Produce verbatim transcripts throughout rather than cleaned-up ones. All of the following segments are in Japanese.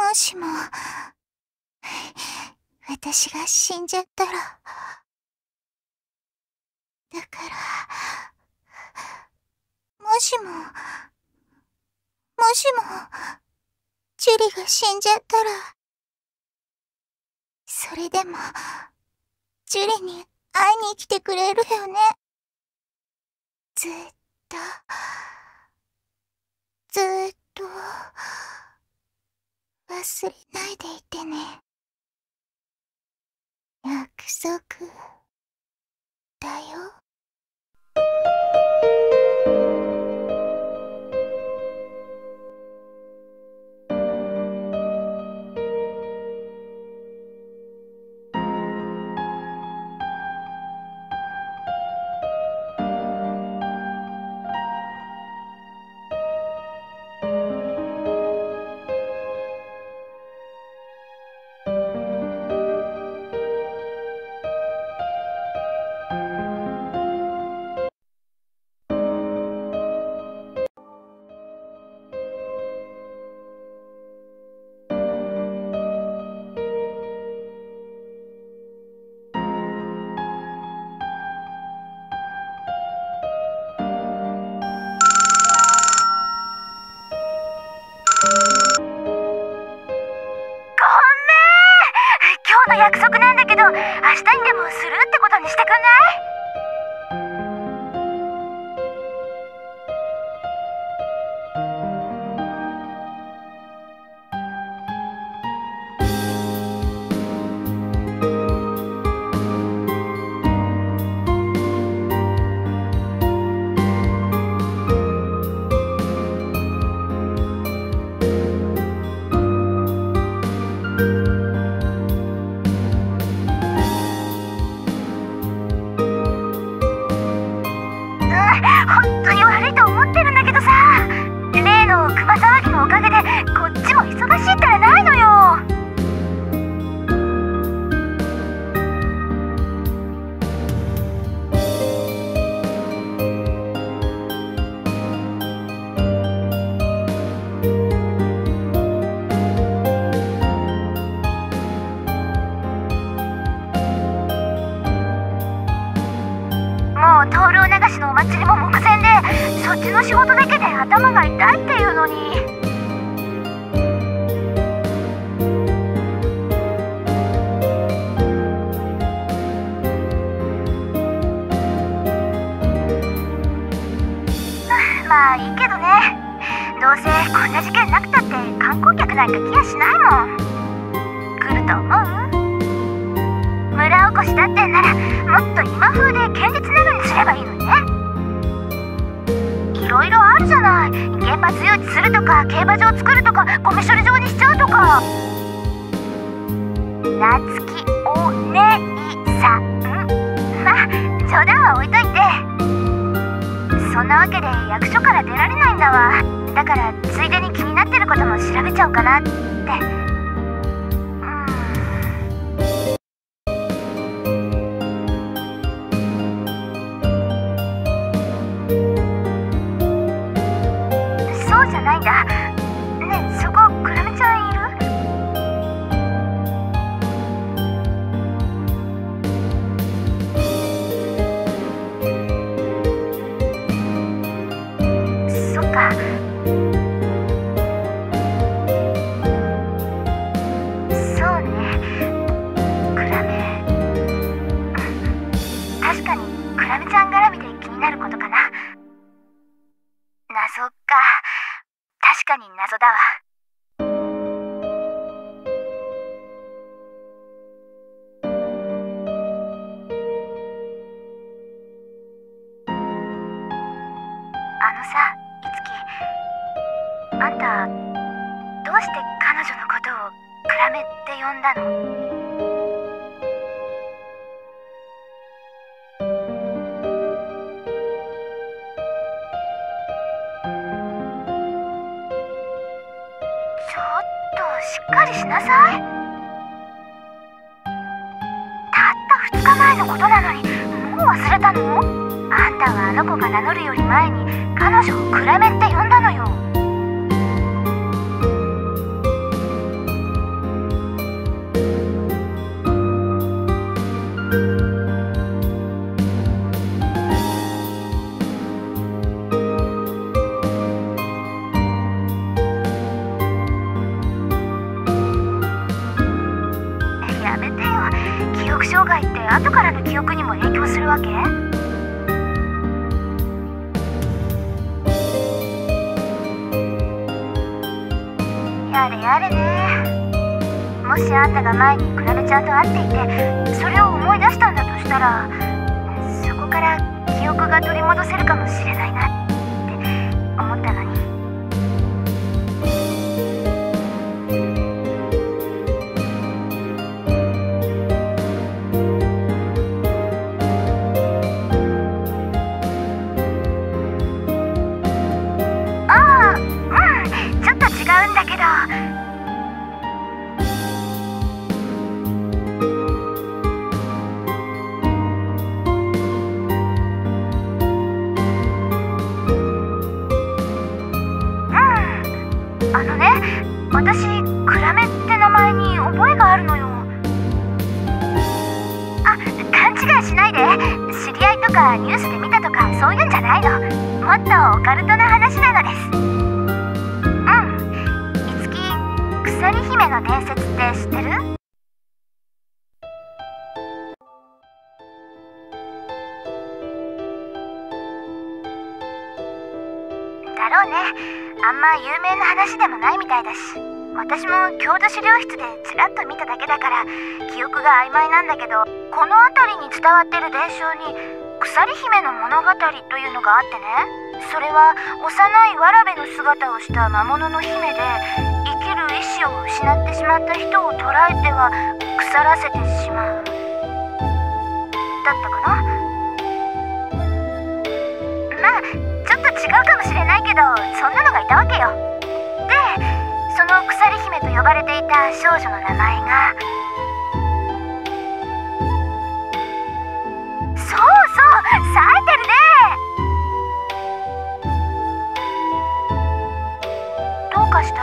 もしも、私が死んじゃったら、だから、もしも、もしも、ジュリが死んじゃったら、それでも、ジュリに会いに来てくれるよね。ずっと、ずっと、忘れないでいてね。約束、だよ。 約束なんだけど、明日にでもするってことにしてくんない？本当に悪いと思ってるんだけどさ、例のクマ騒ぎのおかげでこっちも忙しいったらないのよ。もう灯籠流しのお祭りも目前で、そっちの仕事だけで頭が痛いっていうのに。まあいいけどね、どうせこんな事件なくたって観光客なんか来やしないもん。来ると思う？村おこしだってんならもっと今風で堅実なのにすればいいのにね。いろいろあるじゃない。原発誘致するとか、競馬場作るとか、ゴミ処理場にしちゃうとか。なつきお姉さん、まあ冗談は置いといて、そんなわけで役所から出られないんだわ。だからついでに気になってることも調べちゃおうかなって。そうじゃないんだ。ねえ、そこクラメちゃんいる？そっか。そうね、クラメ、確かにクラメちゃん絡みで気になることかな。謎か。確かに謎だわ。あのさ、いつき、あんたどうして彼女のことをクラメって呼んだの？しっかりしなさい。たったふつかまえのことなのにもう忘れたの？あんたはあの子が名乗るより前に彼女をクラメって呼んだのよ。 害って後からの記憶にも影響するわけ？やれやれね。もしあんたが前にクラメちゃんと会っていてそれを思い出したんだとしたら、そこから記憶が取り戻せるかもしれないなって思ったのに。ああ、うん、ちょっと違うんだけど。あのね、私クラメって名前に覚えがあるのよ。あ、勘違いしないで。知り合いとかニュースで見たとかそういうんじゃないの。もっとオカルトな話なのです。うん。いつき、鎖姫の伝説って知ってる？だろうね。あんま有名な話でもないみたいだし、私も郷土資料室でちらっと見ただけだから記憶が曖昧なんだけど、この辺りに伝わってる伝承に鎖姫の物語というのがあってね。それは幼いわらべの姿をした魔物の姫で、生きる意志を失ってしまった人を捕らえては腐らせてしまうだったかな。まあちょっと違うかもしれないけど、そんなのがいたわけよ。で、その鎖姫と呼ばれていた少女の名前が、そうそう、冴えてるね。どうかした？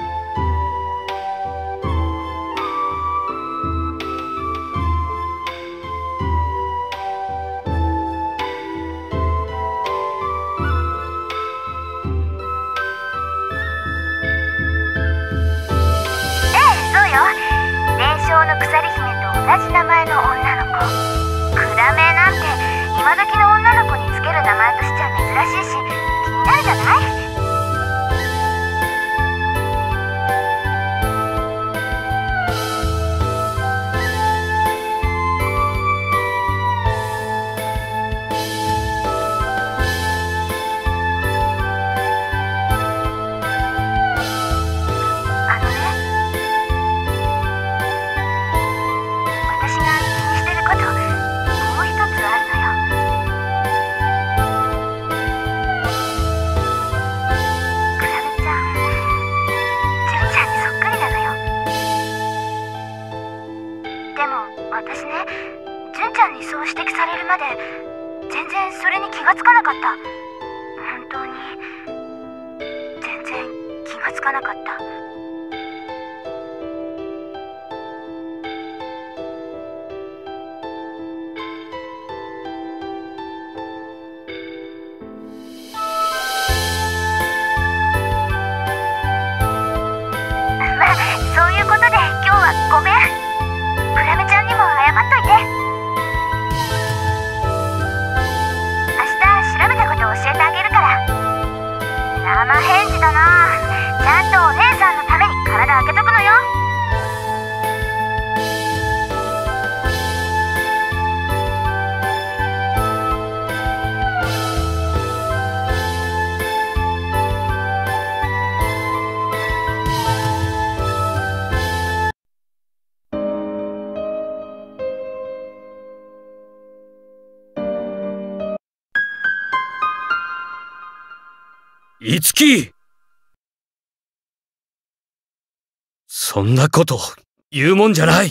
の鎖姫と同じ名前の女の子。クラメなんて今時の女の子につける名前としちゃ珍しいし、気になるじゃない？そう指摘されるまで全然それに気がつかなかった。本当に全然気がつかなかった。まあそういうことで今日はごめん。クラメちゃんにも謝っといて。調べたこと教えてあげるから。生返事だな。ちゃんとお姉さんのために体開けとくのよ。 いつき！そんなこと言うもんじゃない。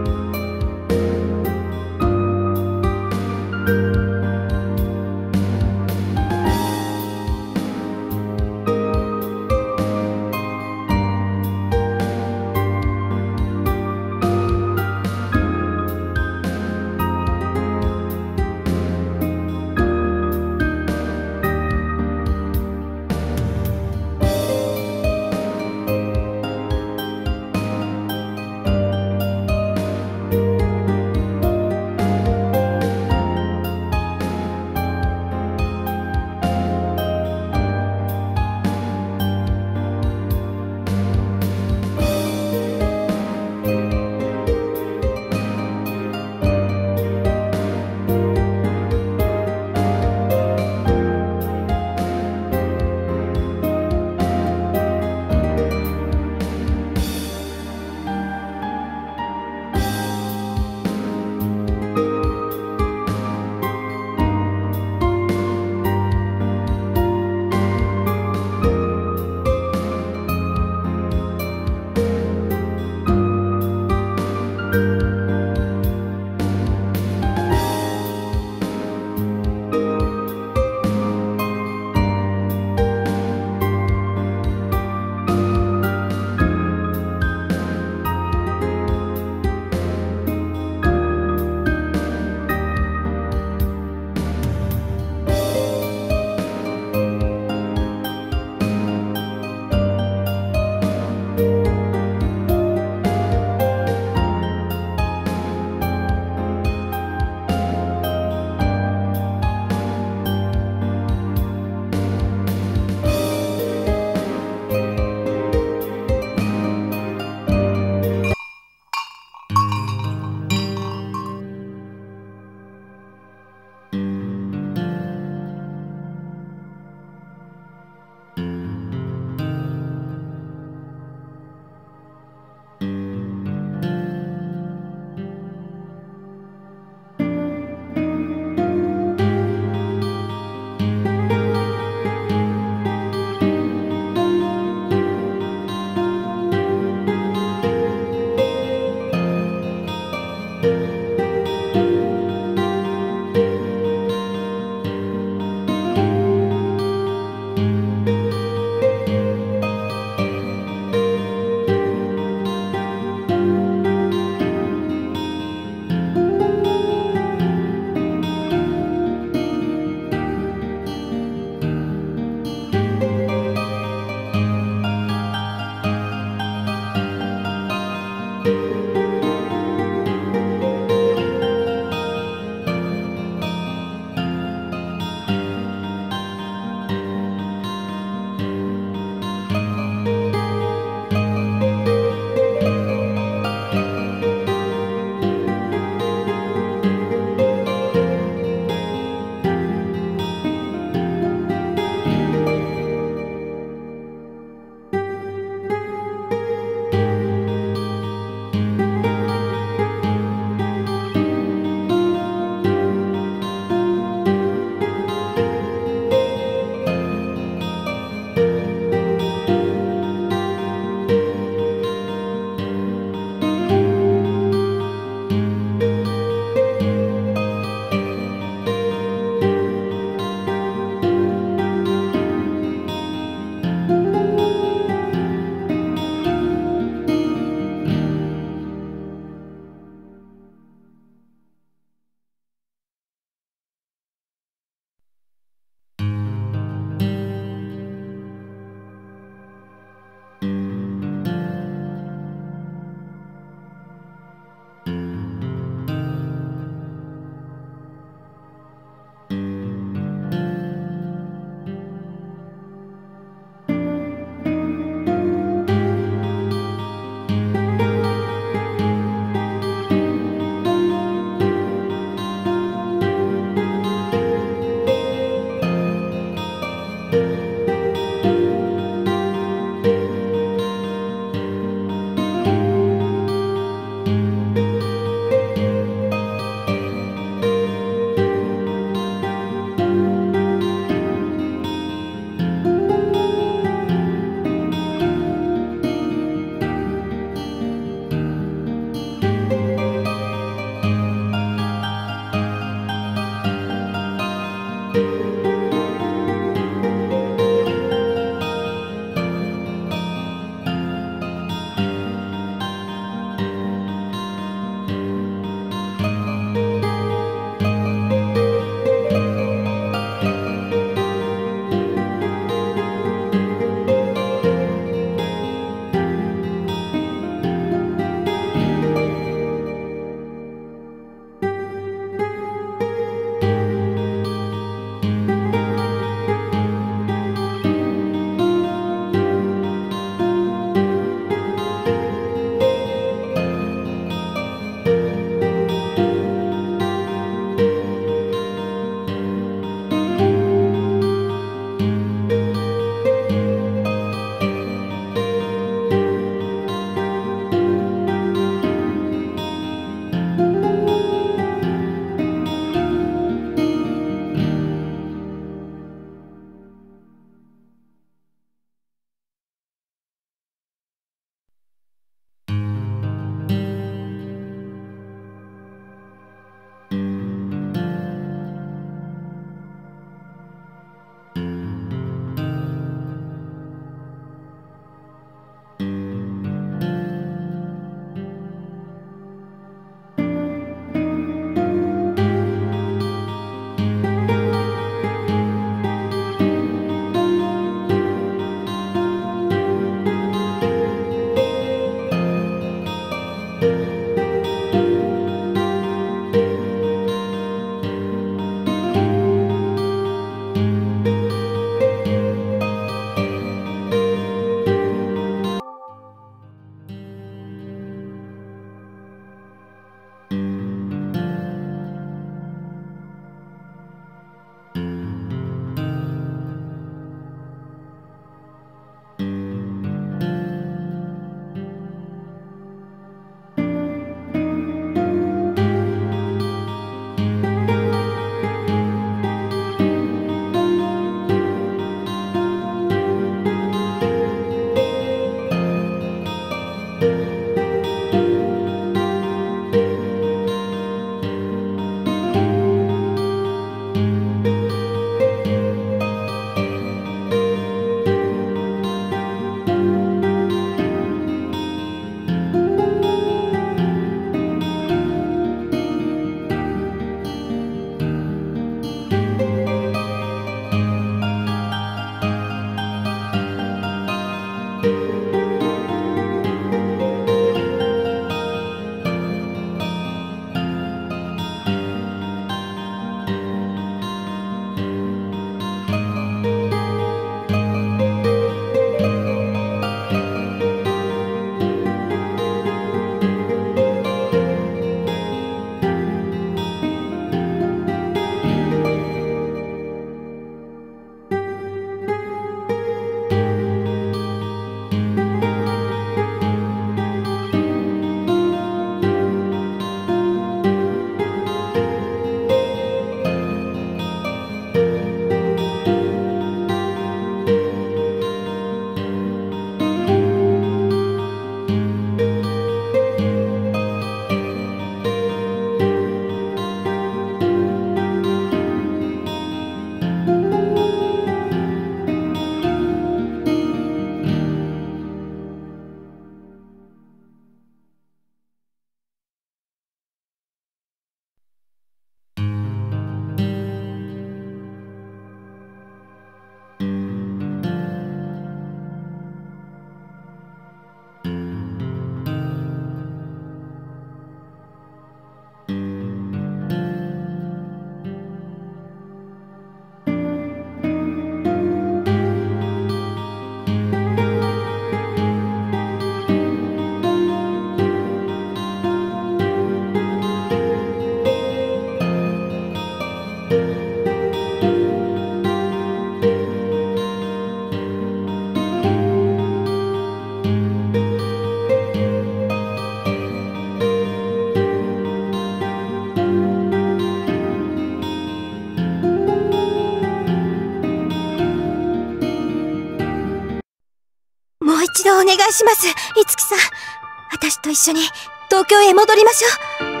一度お願いします、いつきさん。私と一緒に東京へ戻りましょう。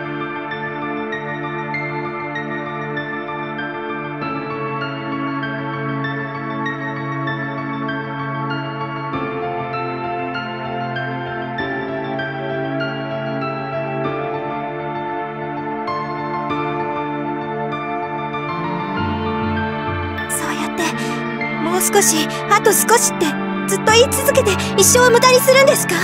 もう少し、あと少しってずっと言い続けて一生を無駄にするんですか？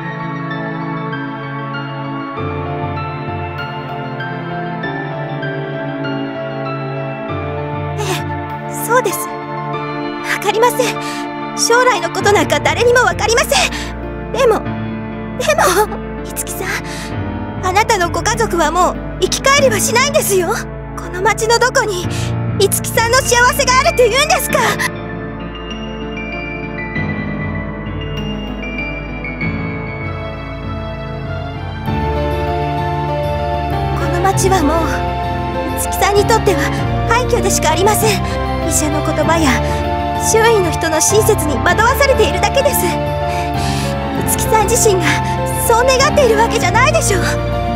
ええ、そうです。わかりません。将来のことなんか誰にもわかりません。でも、でも、いつきさん、あなたのご家族はもう生き返りはしないんですよ。この町のどこに、いつきさんの幸せがあるって言うんですか？町はもう、いつきさんにとっては廃墟でしかありません。医者の言葉や周囲の人の親切に惑わされているだけです。いつきさん自身がそう願っているわけじゃないでしょう。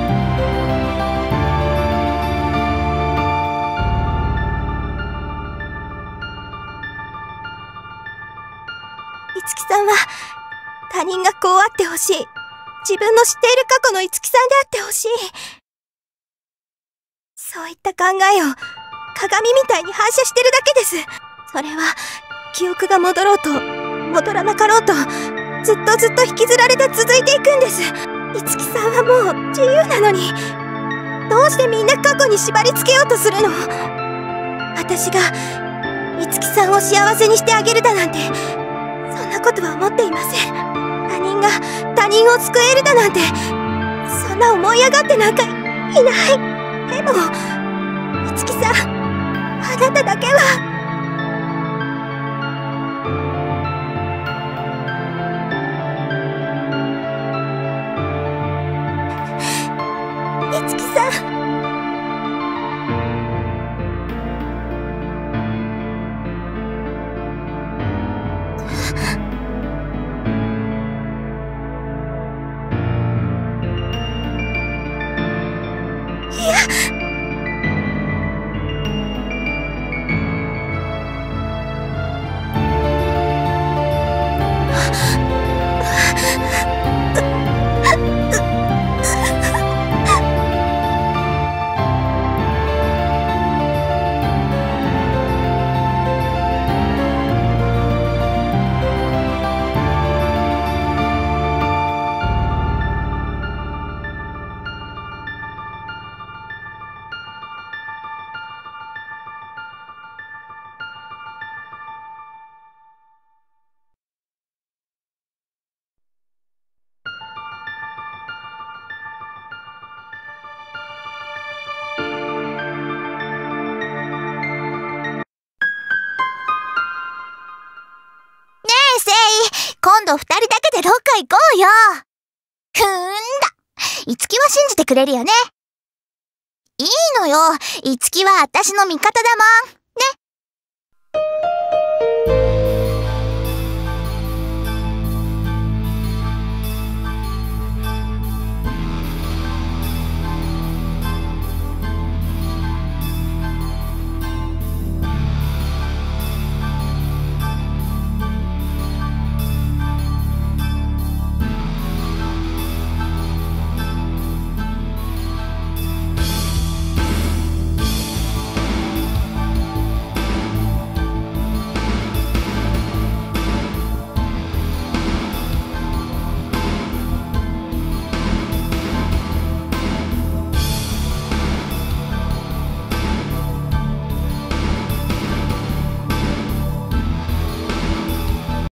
いつきさんは他人がこうあってほしい。自分の知っている過去のいつきさんであってほしい。そういった考えを鏡みたいに反射してるだけです。それは記憶が戻ろうと戻らなかろうとずっとずっと引きずられて続いていくんです。いつきさんはもう自由なのに、どうしてみんな過去に縛り付けようとするの？私がいつきさんを幸せにしてあげるだなんて、そんなことは思っていません。他人が他人を救えるだなんて、そんな思い上がってなんかいない。でも、いつきさん、あなただけは。いつきさん。いや。今度二人だけでどっか行こうよ。ふーんだ。いつきは信じてくれるよね。いいのよ。いつきは私の味方だもん。ね。